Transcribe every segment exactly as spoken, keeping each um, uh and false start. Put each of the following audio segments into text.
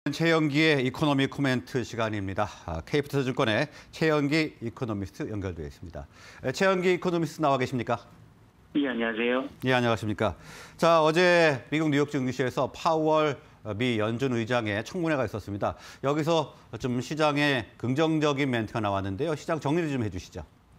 최영기의 이코노미 코멘트 시간입니다. 아, 케이피투자증권의 최영기 이코노미스트 연결되어 있습니다. 에, 최영기 이코노미스트 나와 계십니까? 예, 안녕하세요. 예, 안녕하십니까. 자, 어제 미국 뉴욕 증시에서 파월 미 연준 의장의 청문회가 있었습니다. 여기서 좀 시장에 긍정적인 멘트가 나왔는데요. 시장 정리 좀 해주시죠.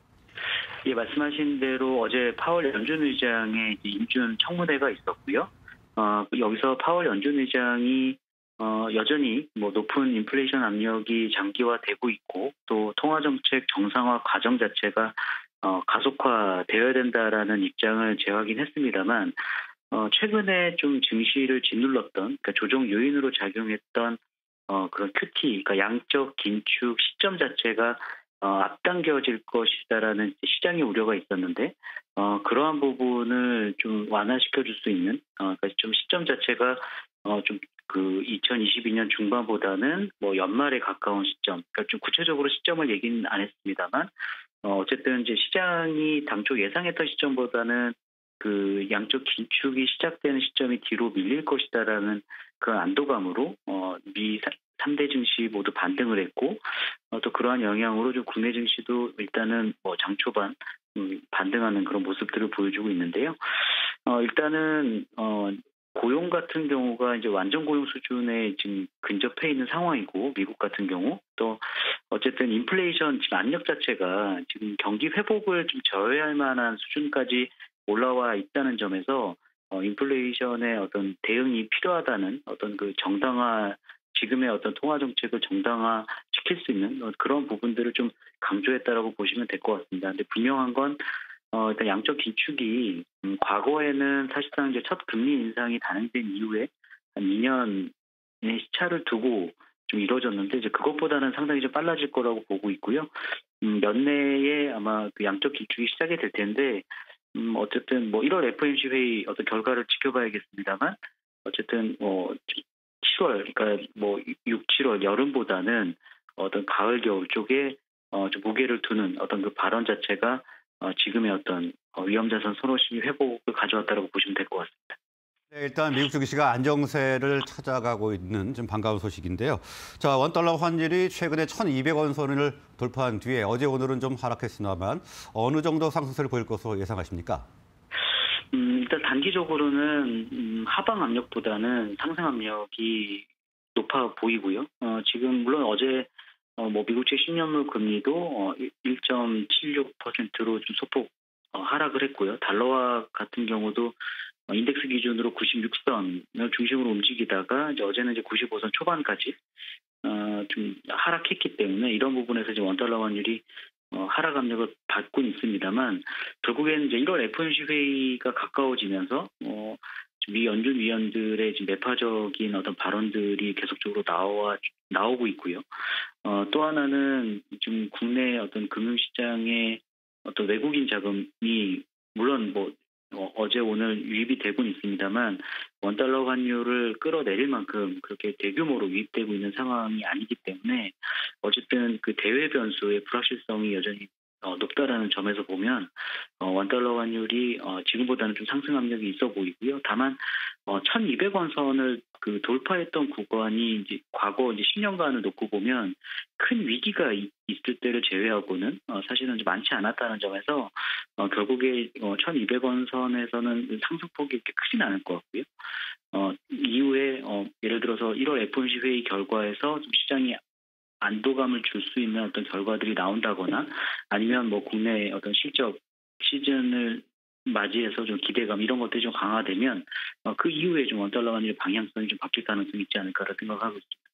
예, 말씀하신 대로 어제 파월 연준 의장의 인준 청문회가 있었고요. 어, 여기서 파월 연준 의장이 어, 여전히 뭐 높은 인플레이션 압력이 장기화되고 있고 또 통화정책 정상화 과정 자체가 어, 가속화되어야 된다라는 입장을 재확인했습니다만 어, 최근에 좀 증시를 짓눌렀던 그러니까 조정 요인으로 작용했던 어, 그런 큐티, 그러니까 양적 긴축 시점 자체가 어, 앞당겨질 것이다라는 시장의 우려가 있었는데 어, 그러한 부분을 좀 완화시켜 줄 수 있는 어, 그러니까 좀 시점 자체가 어, 좀 그 이천이십이 년 중반보다는 뭐 연말에 가까운 시점, 그러니까 좀 구체적으로 시점을 얘기는 안 했습니다만 어, 어쨌든 이제 시장이 당초 예상했던 시점보다는 그 양적 긴축이 시작되는 시점이 뒤로 밀릴 것이다라는 그런 안도감으로 어, 미 삼 대 증시 모두 반등을 했고 어, 또 그러한 영향으로 좀 국내 증시도 일단은 뭐 장 초반 음, 반등하는 그런 모습들을 보여주고 있는데요. 어, 일단은 어, 고용 같은 경우가 이제 완전 고용 수준에 지금 근접해 있는 상황이고 미국 같은 경우 또 어쨌든 인플레이션 지금 압력 자체가 지금 경기 회복을 좀 저해할 만한 수준까지 올라와 있다는 점에서 어, 인플레이션의 어떤 대응이 필요하다는 어떤 그 정당화 지금의 어떤 통화 정책을 정당화 시킬 수 있는 그런 부분들을 좀 강조했다라고 보시면 될 것 같습니다. 근데 분명한 건 어, 일단 양적 긴축이 음, 과거에는 사실상 이제 첫 금리 인상이 단행된 이후에 한 이 년의 시차를 두고 좀 이루어졌는데 이제 그것보다는 상당히 좀 빨라질 거라고 보고 있고요. 음, 연내에 아마 그 양적 긴축이 시작이 될 텐데 음, 어쨌든 뭐 일월 에프오엠씨 회의 어떤 결과를 지켜봐야겠습니다만 어쨌든 뭐 칠월 그러니까 뭐 육, 칠월 여름보다는 어떤 가을 겨울 쪽에 어, 좀 무게를 두는 어떤 그 발언 자체가 어, 지금의 어떤 어, 위험자산 선호심리 회복을 가져왔다고 보시면 될 것 같습니다. 네, 일단 미국 증시가 안정세를 찾아가고 있는 좀 반가운 소식인데요. 자, 원달러 환율이 최근에 천이백 원 선을 돌파한 뒤에 어제 오늘은 좀 하락했으나만 어느 정도 상승세를 보일 것으로 예상하십니까? 음, 일단 단기적으로는 음, 하방 압력보다는 상승 압력이 높아 보이고요. 어, 지금 물론 어제 어, 뭐 미국채 십 년물 금리도 어, 일 점 칠육 퍼센트로 좀 소폭 어, 하락을 했고요. 달러화 같은 경우도 어, 인덱스 기준으로 구십육 선을 중심으로 움직이다가 이제 어제는 이제 구십오 선 초반까지 어, 좀 하락했기 때문에 이런 부분에서 이제 원달러 환율이 어, 하락 압력을 받고 있습니다만 결국에는 이제 일월 에프오엠씨 회의가 가까워지면서 어, 미 연준 위원들의 지금 매파적인 어떤 발언들이 계속적으로 나와 나오고 있고요. 어, 또 하나는 지금 국내 어떤 금융시장의 어떤 외국인 자금이 물론 뭐 어, 어제 오늘 유입이 되고는 있습니다만 원달러 환율을 끌어내릴 만큼 그렇게 대규모로 유입되고 있는 상황이 아니기 때문에 어쨌든 그 대외 변수의 불확실성이 여전히 어, 높다라는 점에서 보면 어, 원달러 환율이 어, 지금보다는 좀 상승 압력이 있어 보이고요. 다만 어, 천이백 원 선을 그 돌파했던 구간이 이제 과거 이제 십 년간을 놓고 보면 큰 위기가 이, 있을 때를 제외하고는 어, 사실은 많지 않았다는 점에서 어, 결국에 어, 천이백 원 선에서는 상승폭이 이렇게 크진 않을 것 같고요. 어, 이후에 어, 예를 들어서 일월 에프오엠씨 회의 결과에서 좀 시장이 안도감을 줄 수 있는 어떤 결과들이 나온다거나 아니면 뭐 국내 어떤 실적 시즌을 맞이해서 좀 기대감 이런 것들이 좀 강화되면 어, 그 이후에 좀 원달러 환율의 방향성이 좀 바뀔 가능성이 있지 않을까라 생각하고 있습니다.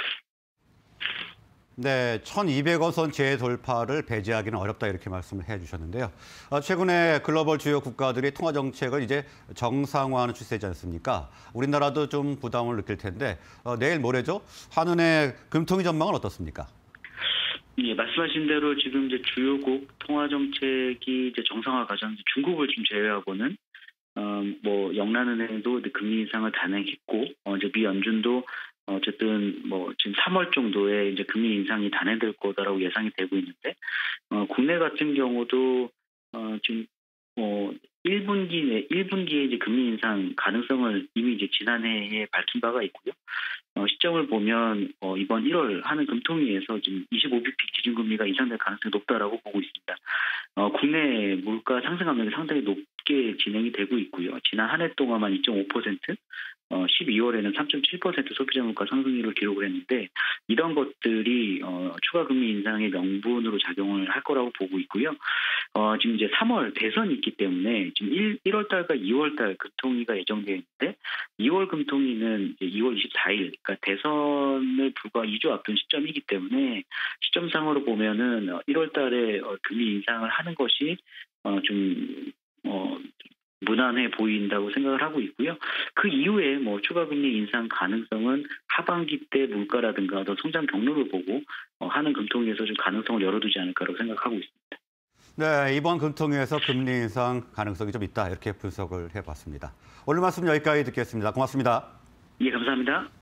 네, 천이백 원 선 재돌파를 배제하기는 어렵다 이렇게 말씀을 해주셨는데요. 어, 최근에 글로벌 주요 국가들이 통화 정책을 이제 정상화하는 추세지 않습니까? 우리나라도 좀 부담을 느낄 텐데 어, 내일 모레죠? 한은의 금통위 전망은 어떻습니까? 예, 말씀하신 대로 지금 이제 주요국 통화 정책이 이제 정상화 과정, 중국을 좀 제외하고는 어, 뭐 영란은행도 금리 인상을 단행했고 어, 이제 미 연준도 어쨌든 뭐 지금 삼월 정도에 이제 금리 인상이 단행될 거다라고 예상이 되고 있는데 어, 국내 같은 경우도 어, 지금 어, 일 분기 내 일 분기에 이제 금리 인상 가능성을 이미 이제 지난해에 밝힌 바가 있고요. 어, 시점을 보면 어, 이번 일월 하는 금통위에서 지금 이십오 비피 기준금리가 인상될 가능성이 높다라고 보고 있습니다. 어, 국내 물가 상승 압력이 상당히 높게 진행이 되고 있고요. 지난 한 해 동안만 이 점 오 퍼센트, 어, 십이월에는 삼 점 칠 퍼센트 소비자 물가 상승률을 기록을 했는데 이런 것들이 어, 추가 금리 인상의 명분으로 작용을 할 거라고 보고 있고요. 어, 지금 이제 삼월 대선이 있기 때문에 지금 일, 일월 달과 이월 달 금통위가 예정되어 있는데 이월 금통위는 이제 이월 이십사일, 그러니까 대선을 불과 이 주 앞둔 시점이기 때문에 시점상으로 보면은 어, 일월 달에 어, 금리 인상을 하는 것이 어, 좀 어, 무난해 보인다고 생각을 하고 있고요. 그 이후에 뭐 추가 금리 인상 가능성은 하반기 때 물가라든가 더 성장 경로를 보고 어, 하는 금통위에서 좀 가능성을 열어두지 않을까라고 생각하고 있습니다. 네, 이번 금통위에서 금리 인상 가능성이 좀 있다 이렇게 분석을 해봤습니다. 오늘 말씀 여기까지 듣겠습니다. 고맙습니다. 예, 감사합니다.